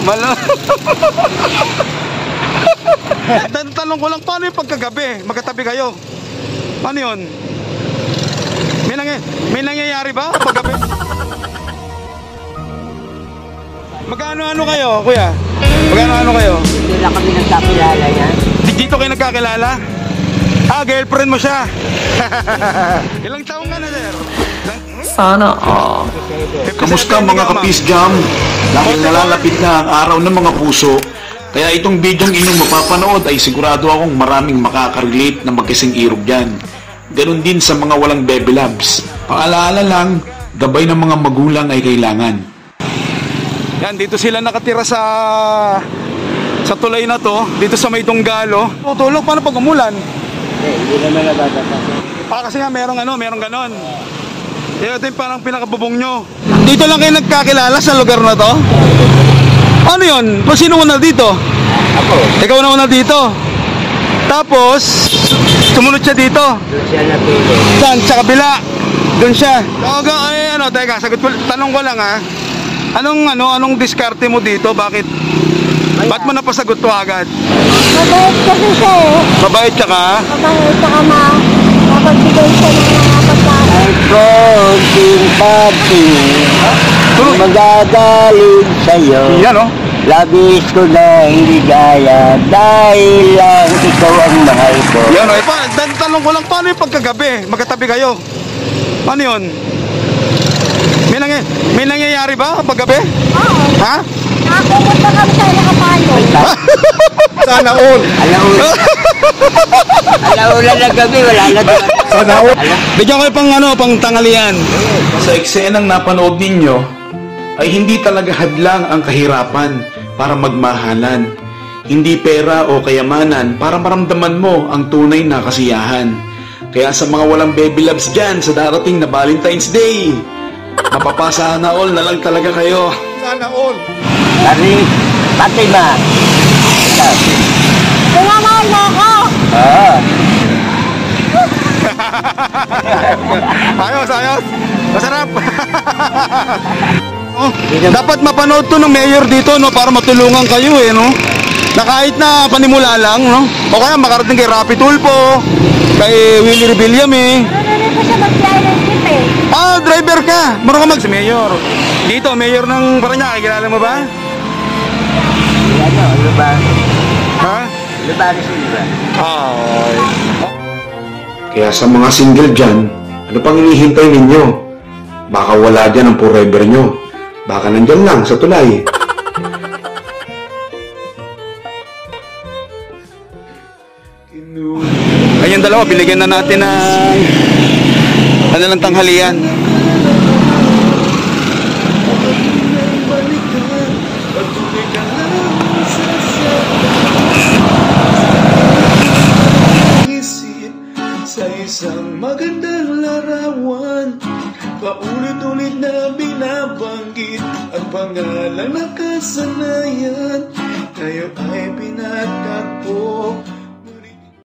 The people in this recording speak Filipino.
Malo. Tanong ko lang, paano yung pagkagabi? Magkatabi kayo? Paano yun? May nangyayari ba paggabi? Magkano-ano kayo, kuya? Magkano-ano kayo? Dito lang kami nagkakilala yan. Dito kayo nagkakilala? Ah, girlfriend mo siya. Ilang taong ka na, sir? Sana all. Kamusta mga ka-Peace Jam? Dahil nalalapit na ang araw ng mga puso, kaya itong bidyong inyong mapapanood ay sigurado akong maraming makaka-relate na magkasing irog dyan. Ganon din sa mga walang baby loves. Paalaala lang, gabay ng mga magulang ay kailangan. Yan, dito sila nakatira sa tulay na to, dito sa may Tunggalo. Tutulog, paano pag umulan? Hindi naman nababasa. Kasi nga merong ganon. Ito yung parang pinakabubong nyo. Dito lang kayo nagkakilala sa lugar na to? Ano yun? Sino una dito? Ako. Ikaw na una dito. Tapos, sumunod siya dito. Doon siya napili. Saan? Sa kabila. Doon siya. Teka, tanong ko lang ha. Anong diskarte mo dito? Bakit mo napasagot to agad? Mabait kasi siya eh. Mabait ka ka? Mabait ka mapagbigay siya ng mga pagkain. Ay, konting patingin, magagaling sa'yo. Yan o. Labis ko na hindi gaya dahil lang ikaw ang mahal ko. Yan o. Tanong ko lang, paano yung pagkagabi? Magkatabi kayo? Paano yun? May nangyayari ba paggabi? Oo. Ha? Nakapunta kami sa nakapayo. Sana all. Alaulan na gabi, wala na doon. Sana all. Bigyan ko pang tanghalian. Sa eksenang napanood ninyo, ay hindi talaga hadlang ang kahirapan para magmahalan. Hindi pera o kayamanan para maramdaman mo ang tunay na kasiyahan. Kaya sa mga walang baby loves dyan sa darating na Valentine's Day, mapapasa na all na lang talaga kayo. Sana all. Fatima. Pinamahal mo ako. Ayos. Masarap. Dapat mapanood to ng mayor dito, no, para matulungan kayo eh, no. Na kahit na panimula lang, no. O kaya makarating kay Rapi Tulfo, kay Willie Rebelliam eh. Marunong ko siya magbiyahe ng jeep eh. Ah, driver ka. Marunong ka si mayor. Dito, mayor ng Parañaque, kilala mo ba? Lubar. Ha? Lubar sila. Ay. Kaya sa mga single dyan, ano pang hinihintay ninyo? Baka wala dyan ang forever nyo. Baka nandyan lang sa tulay. Ayun dalawa, binigyan na natin ng tanghalian. Sa isang magandang larawan, paulit-ulit na binabanggit ang pangalan na kasanayan. Tayo ay pinatagpo